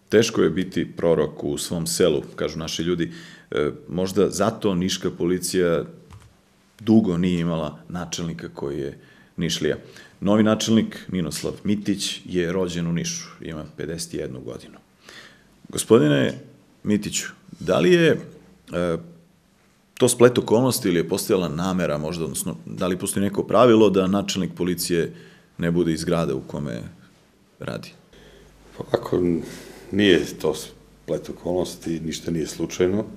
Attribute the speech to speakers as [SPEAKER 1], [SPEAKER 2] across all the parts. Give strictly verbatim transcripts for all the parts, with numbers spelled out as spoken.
[SPEAKER 1] Teško je biti prorok u svom selu, kažu naši ljudi. E, možda zato niška policija dugo nije imala načelnika koji je Nišlija. Novi načelnik, Ninoslav Mitić, je rođen u Nišu, ima pedeset jednu godinu. Gospodine Mitiću, da li je e, to splet okolnosti ili je postojala namera možda, odnosno da li postoji neko pravilo da načelnik policije ne bude iz grada u kome radi?
[SPEAKER 2] Ovako, nije to splet okolnosti, ništa nije slučajno.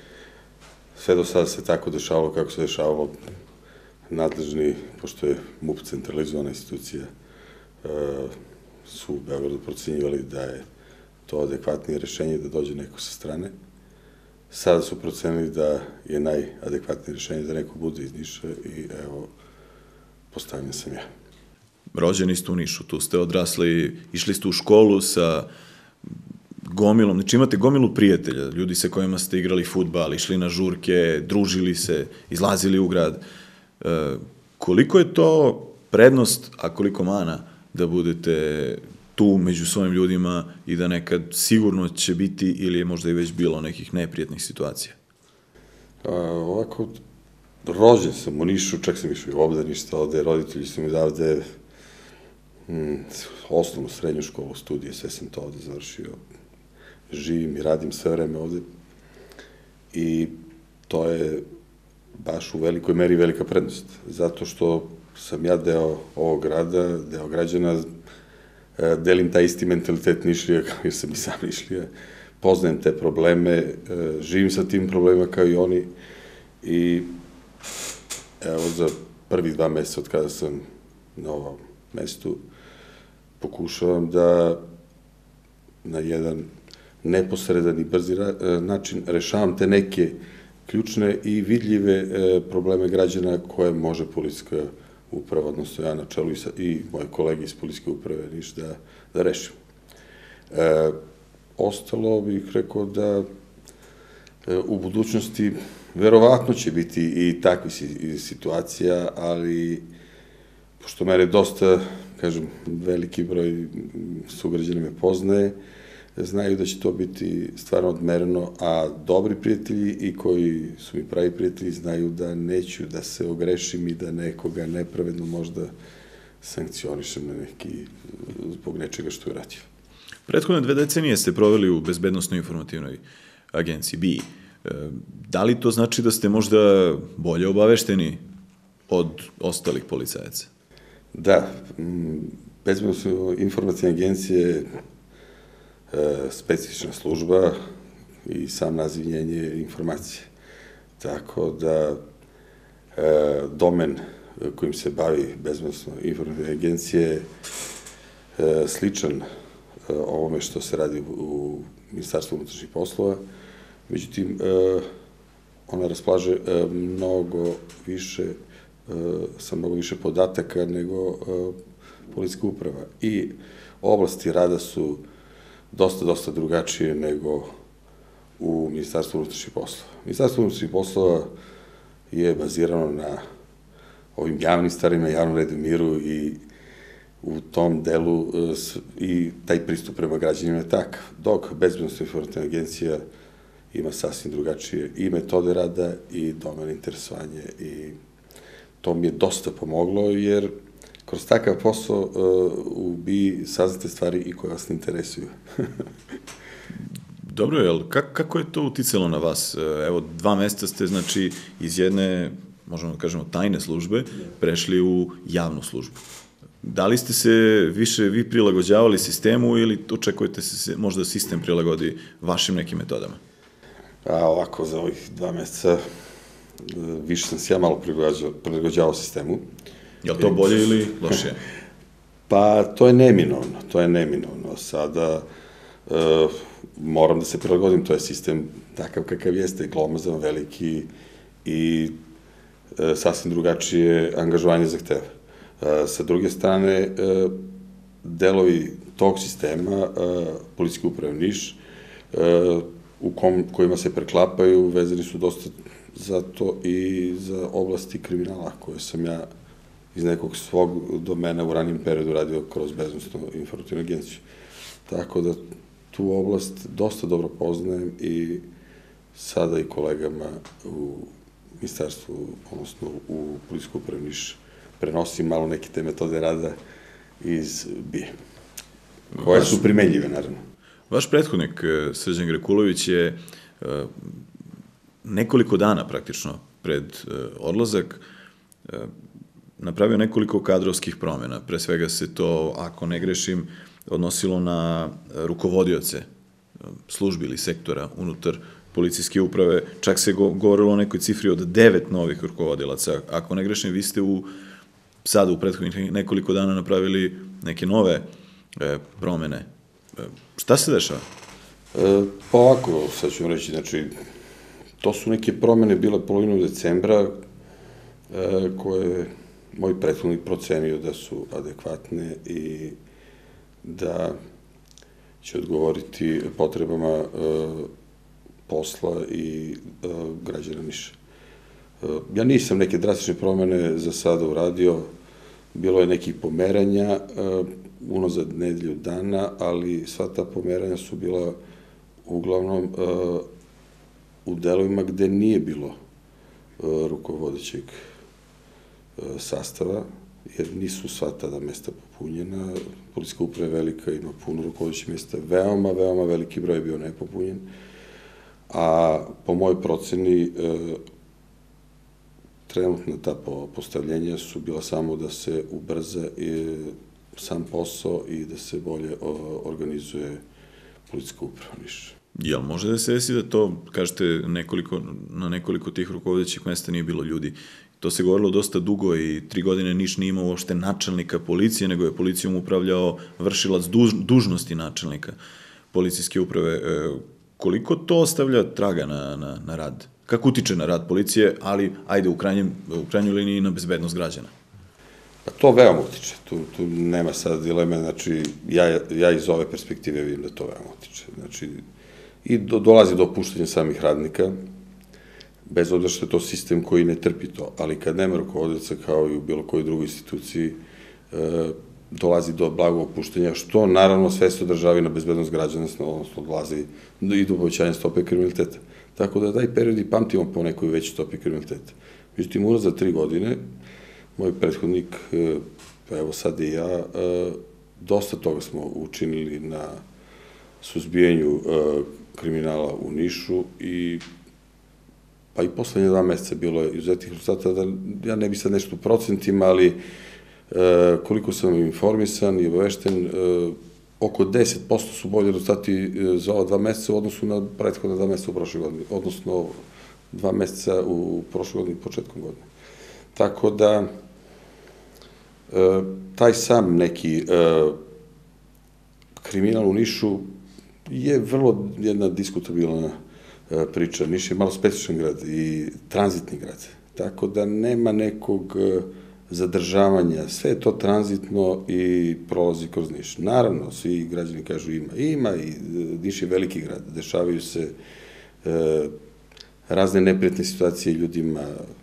[SPEAKER 2] Sve do sada se tako dešavalo kako se dešavalo. Nadležni, pošto je M U P centralizovana institucija, su u Beogradu procenjivali da je to adekvatnije rešenje da dođe neko sa strane. Sada su procenili da je najadekvatnije rešenje da neko bude iz Niša i evo, postavljen sam ja.
[SPEAKER 1] Rođeni ste u Nišu, tu ste odrasli, išli ste u školu sa gomilom, znači imate gomilu prijatelja, ljudi sa kojima ste igrali fudbal, išli na žurke, družili se, izlazili u grad. E, koliko je to prednost, a koliko mana da budete tu među svojim ljudima i da nekad sigurno će biti ili je možda i već bilo nekih neprijatnih situacija?
[SPEAKER 2] A, ovako, rođen sam u Nišu, čak sam išao i u obdaništa ovde, roditelji su mi davde mm, osnovnu, srednju školu, studije, sve sam to ovde završio. Živim i radim sve vreme ovde i to je baš u velikoj meri velika prednost, zato što sam ja deo ovog grada, deo građana, delim taj isti mentalitet Nišlija, jer sam i sam Nišlija, poznajem te probleme, živim sa tim problemima kao i oni i evo za prvih dva meseca od kada sam na ovom mestu pokušavam da na jedan neposredan i brzi način rešavam te neke ključne i vidljive probleme građana koje može policijska uprava, odnosno ja na čelu i moje kolege iz policijske uprave Niš da, da rešimo. E, ostalo bih rekao da e, u budućnosti verovatno će biti i takvi situacija, ali pošto mene dosta, kažem, veliki broj sugrađana me poznaje, znaju da će to biti stvarno odmereno, a dobri prijatelji i koji su mi pravi prijatelji znaju da neću da se ogrešim i da nekoga nepravedno možda sankcionišem na neki, zbog nečega što je radio.
[SPEAKER 1] Prethodne dve decenije ste proveli u Bezbednosno-informativnoj agenciji, B I A. Da li to znači da ste možda bolje obavešteni od ostalih policajaca?
[SPEAKER 2] Da, Bezbednosno-informativna agencija je specifična služba i sam naziv njen je informacije. Tako da domen kojim se bavi Bezbednosno-informativna agencija je sličan ovome što se radi u Ministarstvu unutrašnjih poslova, međutim, ona raspolaže mnogo više, sa mnogo više podataka nego policijska uprava. I oblasti rada su dosta, dosta drugačije nego u Ministarstvu unutrašnjih poslova. Ministarstvo unutrašnjih poslova je bazirano na ovim javnim stvarima, javnom redu i miru i u tom delu i taj pristup prema građanima je takav. Dok Bezbednosno-informativna agencija ima sasvim drugačije i metode rada i domen interesovanje i to mi je dosta pomoglo jer kroz takav posao u B I A saznate stvari i koje vas ne interesuju.
[SPEAKER 1] Dobro, jel, kako je to uticalo na vas? Evo, dva meseca ste, znači, iz jedne, možemo da kažemo, tajne službe, prešli u javnu službu. Da li ste se više vi prilagođavali sistemu ili očekujete se možda sistem prilagodi vašim nekim metodama?
[SPEAKER 2] A ovako, za ovih dva meseca više sam se ja malo prilagođavao sistemu.
[SPEAKER 1] Je li to bolje ili lošije?
[SPEAKER 2] Pa, to je neminovno, to je neminovno. Sada e, moram da se prilagodim, to je sistem takav kakav jeste, glomazan, veliki i e, sasvim drugačije angažovanje zahteva. E, sa druge strane, e, delovi tog sistema, e, policijske uprave Niš, e, u kom, kojima se preklapaju, vezani su dosta za to i za oblasti kriminala koje sam ja iz nekog svog domena u ranijem periodu radio kroz Bezbednosno-informativnu agenciju. Tako da tu oblast dosta dobro poznajem i sada i kolegama u ministarstvu, odnosno u policijsku upravu Niš, prenosim malo neke te metode rada iz B I A, koje su primenljive, naravno.
[SPEAKER 1] Vaš prethodnik, Srđan Grekulović, je nekoliko dana praktično pred odlazak napravio nekoliko kadrovskih promjena. Pre svega se to, ako ne grešim, odnosilo na rukovodioce službi ili sektora unutar policijske uprave. Čak se govorilo o nekoj cifri od devet novih rukovodilaca. Ako ne grešim, vi ste u, sada u prethodnih nekoliko dana napravili neke nove e, promene. E, šta se dešava?
[SPEAKER 2] E, pa ovako, sad ću vam reći, znači, to su neke promene bile polovinom decembra, e, koje moj prethodnik procenio da su adekvatne i da će odgovoriti potrebama e, posla i e, građana Niša. E, ja nisam neke drastične promene za sada uradio, bilo je nekih pomeranja e, unazad nedelju dana, ali sva ta pomeranja su bila uglavnom e, u delovima gde nije bilo e, rukovodećeg e, sastava, jer nisu sva tada mesta popunjena. Policijska uprava je velika, ima puno rukovodećih mesta, veoma, veoma veliki broj je bio nepopunjen, a po mojoj proceni e, trenutna ta postavljenja su bila samo da se ubrza i, sam posao i da se bolje o, organizuje policijska uprava Niša.
[SPEAKER 1] Jel može da se desi da to, kažete, nekoliko, na nekoliko tih rukovodećih mesta nije bilo ljudi? To se govorilo dosta dugo i tri godine Niš nije imao uopšte načelnika policije, nego je policijom upravljao vršilac duž, dužnosti načelnika policijske uprave. E, koliko to ostavlja traga na, na, na rad? Kako utiče na rad policije, ali, ajde, u, krajnjem, u krajnjoj liniji na bezbednost građana?
[SPEAKER 2] Pa to veoma utiče, tu, tu nema sad dileme, znači, ja, ja iz ove perspektive vidim da to veoma utiče. Znači, i do, dolazi do opuštanja samih radnika, bez obzira što je to sistem koji ne trpi to, ali kad nema rukovodioca kao i u bilo kojoj drugoj instituciji, e, dolazi do blagog opuštenja, što naravno sve se održava na bezbednost građana, odnosno dolazi i do povećanja stope kriminaliteta. Tako da taj period i pamtimo po nekoj veći stopi kriminaliteta. Međutim, unazad za tri godine, moj prethodnik, pa evo sad i ja, dosta toga smo učinili na suzbijanju kriminala u Nišu i pa i poslednje dva meseca bilo je izuzetnih rezultata, da ja ne bi sad nešto u procentima, ali koliko sam informisan i obavešten, oko deset posto su bolje rezultati za ova dva meseca u odnosu na prethodne dva meseca u prošle godine, odnosno dva meseca u prošle godine i početkom godine. Tako da, taj sam neki kriminal u Nišu je vrlo jedna diskutabilna priča. Niš je malo specifičan grad i tranzitni grad, tako da nema nekog zadržavanja, sve je to tranzitno i prolazi kroz Niš. Naravno, svi građani kažu ima, ima i Niš je veliki grad, dešavaju se e, razne neprijatne situacije ljudima,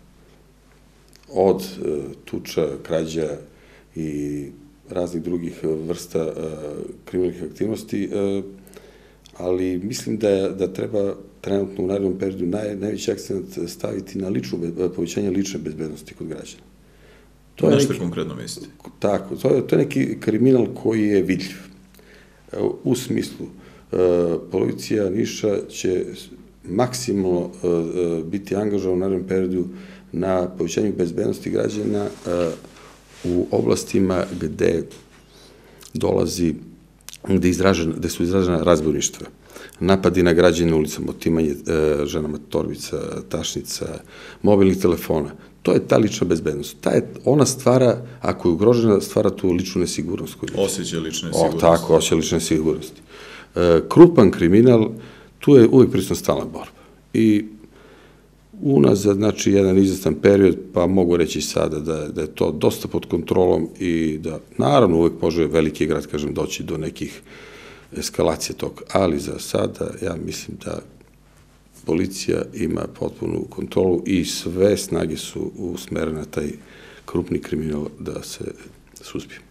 [SPEAKER 2] od e, tuča, krađa i raznih drugih vrsta e, kriminalnih aktivnosti, e, ali mislim da, da treba trenutno u narednom periodu naj, najveći akcent staviti na ličnu, povećanje lične bezbednosti kod građana.
[SPEAKER 1] To je nešto konkretno mislite?
[SPEAKER 2] Tako, to je, to je neki kriminal koji je vidljiv. U smislu, e, policija Niša će maksimalno e, biti angažovana u narednom periodu na povećanju bezbednosti građana e, u oblastima gde dolazi, gde, izražen, gde su izražena razbojništva. Napadi na građane ulicama, otimanje e, ženama torbica, tašnica, mobilnih telefona. To je ta lična bezbednost. Ta je, ona stvara, ako je ugrožena, stvara tu ličnu nesigurnost.
[SPEAKER 1] Osjećaj lične sigurnosti.
[SPEAKER 2] O, tako, osjećaj lične sigurnosti. E, krupan kriminal, tu je uvijek prisutna stalna borba. I unazad, znači, jedan izvestan period, pa mogu reći sada da, da je to dosta pod kontrolom i da, naravno, uvijek može veliki grad, kažem, doći do nekih eskalacija tog, ali za sada, ja mislim da policija ima potpunu kontrolu i sve snage su usmerene na taj krupni kriminal da se suzbije.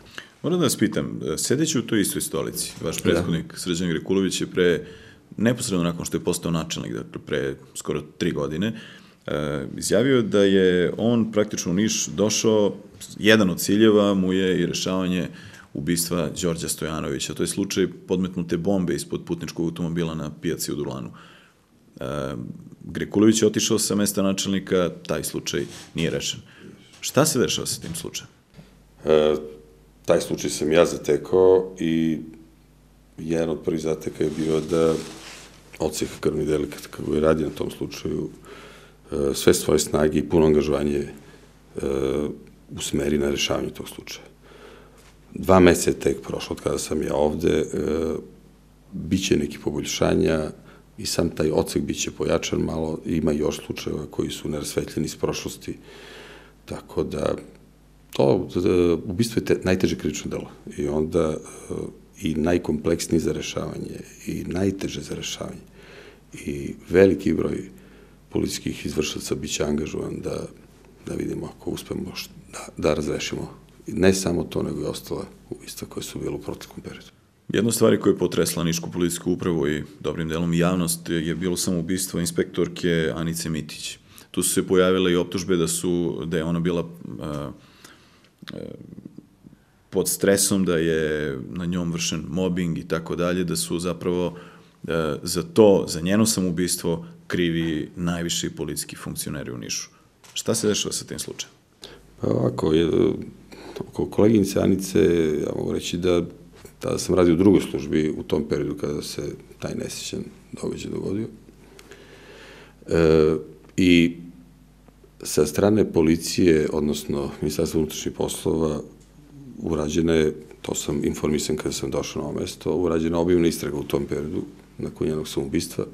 [SPEAKER 1] Moram da vas pitam, sedeći u toj istoj stolici, vaš prethodnik Srđan Grekulović je pre, neposredno nakon što je postao načelnik, dakle pre skoro tri godine, izjavio da je on praktično u Niš došao, jedan od ciljeva mu je i rešavanje ubistva Đorđa Stojanovića. To je slučaj podmetnute bombe ispod putničkog automobila na pijaci u Durlanu. Grekulović je otišao sa mesta načelnika, taj slučaj nije rešen. Šta se dešava sa tim slučajem?
[SPEAKER 2] E, taj slučaj sam ja zatekao i jedan od prvih zateka je bio da odsek krvni delikat, kako je radio na tom slučaju, sve svoje snage i puno angažovanje usmeri na rešavanje tog slučaja. Dva meseca je tek prošlo od kada sam ja ovde, biće neki poboljšanja i sam taj odsek biće pojačan malo, ima još slučajeva koji su nerasvetljeni iz prošlosti, tako da to ubistvo je najteže krivično delo i onda i najkompleksniji za rešavanje i najteže za rešavanje i veliki broj policijskih izvršaca biće angažovan da, da vidimo ako uspemo da, da razrešimo ne samo to, nego i ostale ubistva koje su bile u proteklom periodu.
[SPEAKER 1] Jedna od stvari koja je potresla Nišku policijsku upravu i dobrim delom i javnost je bilo samo ubistvo inspektorke Anice Mitić. Tu su se pojavile i optužbe da, su, da je ona bila a, a, pod stresom, da je na njom vršen mobbing i tako dalje, da su zapravo a, za to, za njeno samoubistvo krivi najviši policijski funkcioneri u Nišu. Šta se dešava sa tim slučajem?
[SPEAKER 2] Pa ovako, je, oko koleginice Anice, ja mogu reći da tada sam radio u drugoj službi u tom periodu kada se taj nesrećan događaj dogodio. E, I sa strane policije, odnosno Ministarstva unutrašnjih poslova, urađena je, to sam informisan kada sam došao na ovo mesto, urađena obimna istraga u tom periodu, nakon njenog samoubistva.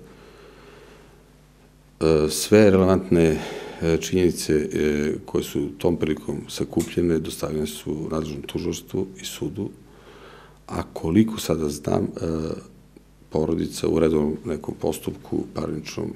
[SPEAKER 2] Sve relevantne činjenice koje su tom prilikom sakupljene dostavljene su nadležnom tužilaštvu i sudu, a koliko sada znam, porodica u redovnom nekom postupku parničnom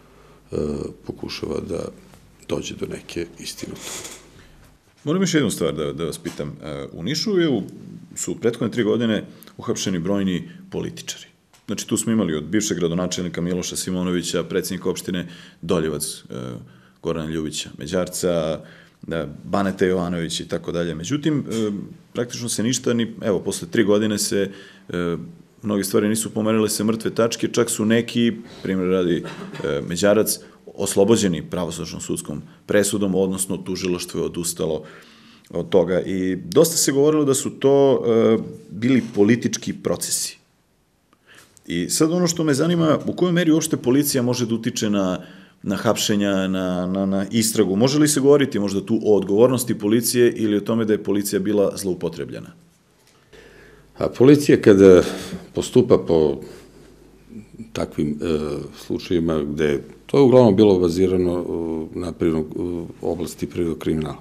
[SPEAKER 2] pokušava da dođe do neke istine.
[SPEAKER 1] Moram još jednu stvar da, da vas pitam. U Nišu je, su prethodne tri godine uhapšeni brojni političari. Znači, tu smo imali od bivšeg gradonačelnika Miloša Simonovića, predsjednika opštine Doljevac, Gorana Ljubića, Međarca, Baneta Jovanović i tako dalje. Međutim, praktično se ništa, ni, evo, posle tri godine se mnoge stvari nisu pomerile se mrtve tačke, čak su neki, primjer radi Međarac, oslobođeni pravosnažnom sudskom presudom, odnosno tužilaštvo je odustalo od toga. I dosta se govorilo da su to bili politički procesi. I sad ono što me zanima, u kojoj meri uopšte policija može da utiče na, na hapšenja, na, na, na istragu? Može li se govoriti možda tu o odgovornosti policije ili o tome da je policija bila zloupotrebljena?
[SPEAKER 2] A policija kada postupa po takvim e, slučajima gde to je uglavnom bilo bazirano na prirodnog, oblasti prirodnog kriminala,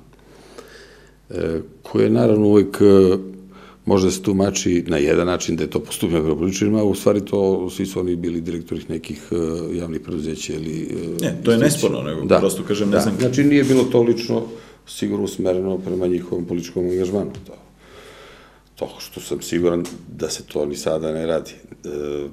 [SPEAKER 2] e, koje je naravno uvek možda se tumači na jedan način da je to postupljeno prema političarima, a u stvari to svi su oni bili direktori nekih uh, javnih preduzeća ili... Uh,
[SPEAKER 1] ne, to je nesporno, nego da, prosto kažem, ne
[SPEAKER 2] da,
[SPEAKER 1] znam...
[SPEAKER 2] Znači nije bilo to lično sigurno usmereno prema njihovom političkom angažmanu. To, to što sam siguran da se to ni sada ne radi. Uh,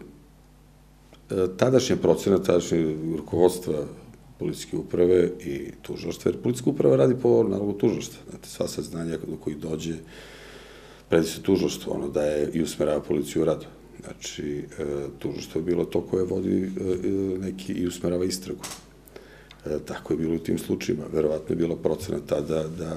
[SPEAKER 2] tadašnja procena, tadašnje rukovodstva policijske uprave i tužilaštva, jer policijska uprava radi po nalogu tužilaštva. Znate, sva saznanja do kojih dođe predi se tužilaštvo, ono daje i usmerava policiju u radu. Znači, tužilaštvo je bilo to koje vodi neki i usmerava istragu. Tako je bilo u tim slučajima. Verovatno je bila procena tada da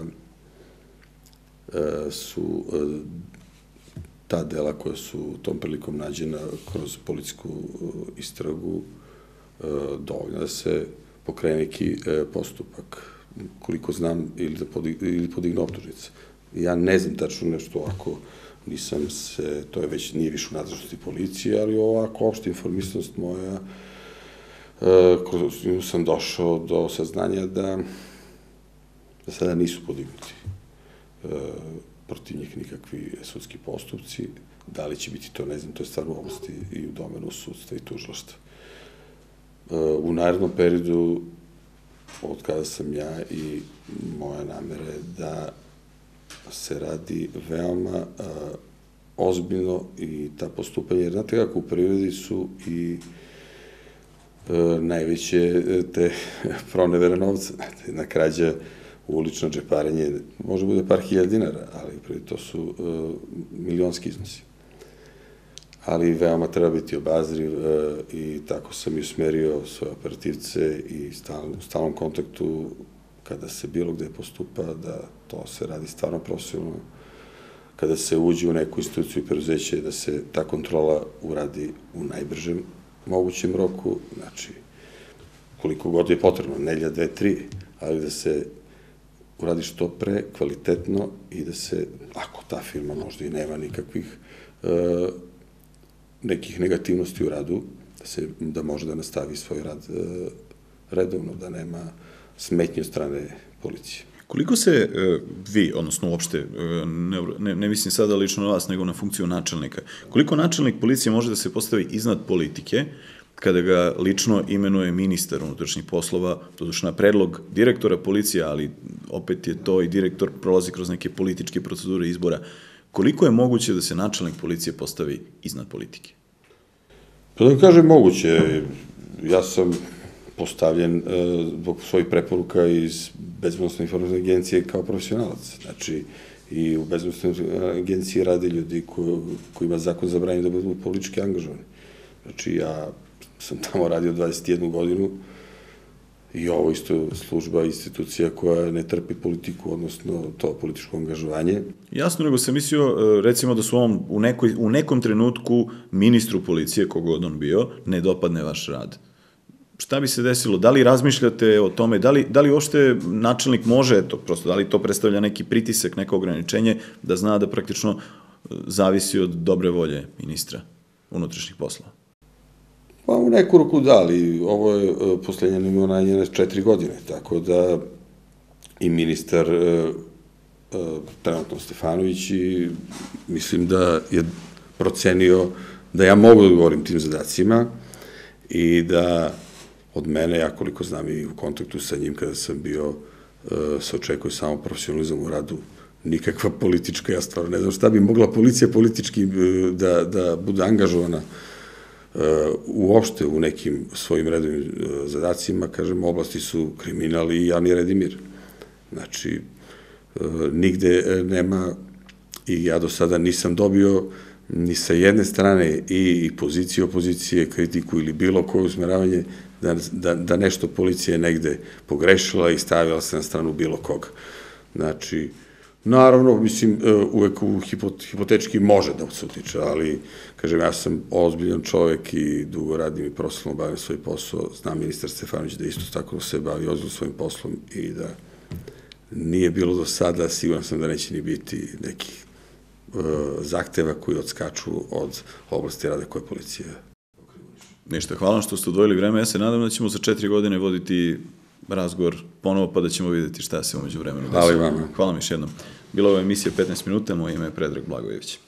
[SPEAKER 2] su ta dela koja su tom prilikom nađena kroz policijsku istragu dovoljno da se pokrene neki postupak, koliko znam, ili podignu optužnice. Ja ne znam tačno nešto ovako, nisam se, to je već nije više u nadležnosti policije, ali ovako opšta informisanost moja, kroz nju sam došao do saznanja da da sada nisu podignuti protiv njih nikakvi sudski postupci. Da li će biti to, ne znam, to je stvar u oblasti i u domenu sudstva i tužilaštva. U narednom periodu, od kada sam ja i moja namera je da se radi veoma a, ozbiljno i ta postupanja, jer znate kako u prirodi su i a, najveće te pronevere novca, na krađa, ulično džeparenje, može bude par hiljada dinara, ali prije to su a, milionski iznosi. Ali veoma treba biti obazriv i tako sam i usmerio svoje operativce i u stalnom kontaktu kada se bilo gde postupa, da to se radi stvarno profesionalno, kada se uđe u neku instituciju i preduzeće, da se ta kontrola uradi u najbržem mogućem roku, znači koliko god je potrebno, nelja, dve, tri, ali da se uradi što pre, kvalitetno i da se, ako ta firma možda i nema nikakvih nekih negativnosti u radu, da se, da može da nastavi svoj rad redovno, da nema smetnje od strane policije.
[SPEAKER 1] Koliko se vi, odnosno uopšte, ne, ne, ne mislim sada lično na vas, nego na funkciju načelnika, koliko načelnik policije može da se postavi iznad politike, kada ga lično imenuje ministar unutrašnjih poslova, doduše na predlog direktora policije, ali opet je to i direktor prolazi kroz neke političke procedure izbora. Koliko je moguće da se načelnik policije postavi iznad politike?
[SPEAKER 2] Pa da kažem moguće. Ja sam postavljen zbog svojih preporuka iz Bezbednosne informativne agencije kao profesionalac. Znači, i u Bezbednosnoj agenciji rade ljudi kojima zakon zabranjuje da budu politički angažovani. Znači, ja sam tamo radio dvadeset jednu godinu i ovo isto služba, institucija koja ne trpi politiku, odnosno to političko angažovanje.
[SPEAKER 1] Jasno, nego sam mislio, recimo da su ovom u, nekoj, u nekom trenutku ministru policije, kogod on bio, ne dopadne vaš rad. Šta bi se desilo? Da li razmišljate o tome? Da li, da li uopšte načelnik može, to, prosto, da li to predstavlja neki pritisak, neko ograničenje, da zna da praktično zavisi od dobre volje ministra unutrašnjih poslova?
[SPEAKER 2] Pa u neku ruku da, ali ovo je poslednje imenovanje na četiri godine, tako da i ministar trenutno Stefanović i mislim da je procenio da ja mogu da odgovorim tim zadacima i da od mene, ja koliko znam i u kontaktu sa njim kada sam bio, se očekuje samo profesionalizam u radu, nikakva politička, ja stvarno ne znam šta bi mogla policija politički da, da bude angažovana uopšte u nekim svojim redovim zadacima, kažem, oblasti su kriminal i javni red i mir. Znači, nigde nema, i ja do sada nisam dobio ni sa jedne strane i pozicije, opozicije, kritiku ili bilo koje usmeravanje da, da, da nešto policija negde pogrešila i stavila se na stranu bilo koga. Znači, naravno, mislim, uvek u hipotečki može da se utiče, ali, kažem, ja sam ozbiljan čovek i dugo radim i profesionalno bavim svoj posao. Znam ministar Stefanović da isto tako se bavi ozbiljno svojim poslom i da nije bilo do sada, siguran sam da neće ni biti nekih zahteva koji odskaču od oblasti rada koje policija.
[SPEAKER 1] Ništa, hvala što ste odvojili vreme. Ja se nadam da ćemo za četiri godine voditi razgovor ponovo, pa da ćemo vidjeti šta se umeđu vremenu.
[SPEAKER 2] Hvala i vama.
[SPEAKER 1] Hvala mi još jednom. Bila je emisija petnaest minuta, moje ime je Predrag Blagojević.